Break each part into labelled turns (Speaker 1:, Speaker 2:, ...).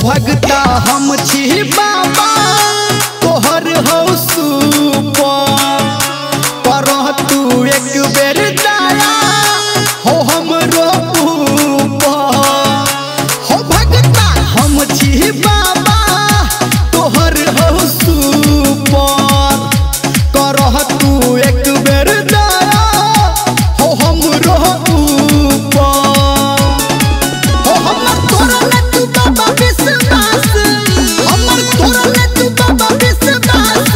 Speaker 1: भगता हम छी बाबा तोहर हो सुपर करह तू एक बेर दया हो हमरो ऊपर हो भगता हम छी बाबा तोहर हो सुपर करह तू एक बेर दया हो हमरो ऊपर हो हमर तोरा तू बाबा विश्वास हमर तोरा तू बाबा विश्वास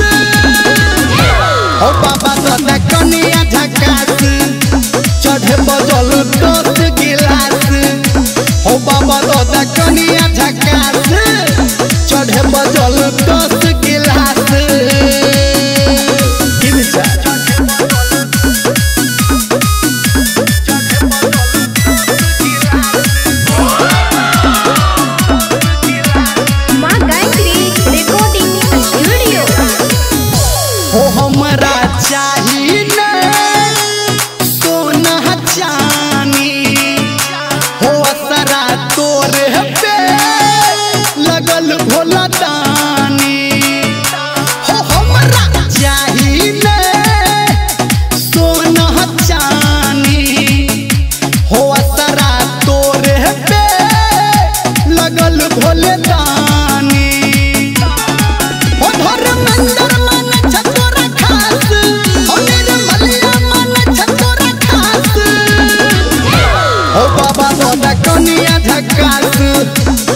Speaker 1: हो बाबा दादा कनिया झकास चढ़े बजल 10 गिलास हो बाबा दादा कनिया झकास चढ़े बजल 10 गिलास हो हमरा चाही न सोना चानी हो असरा तोरे पे लगल भोला दानी हो हमरा चाही न सोना चानी हो असरा तोरे पे लगल भोले दानी हो धर्मेंद्र मन छतोरा खास हो निर्मलिया मन छतोरा खास हो बाबा दादा कनिया झकास।